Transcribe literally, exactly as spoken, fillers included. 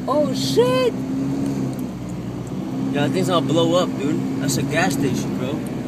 Oh shit! Yeah, that thing's gonna blow up, dude. That's a gas station, bro.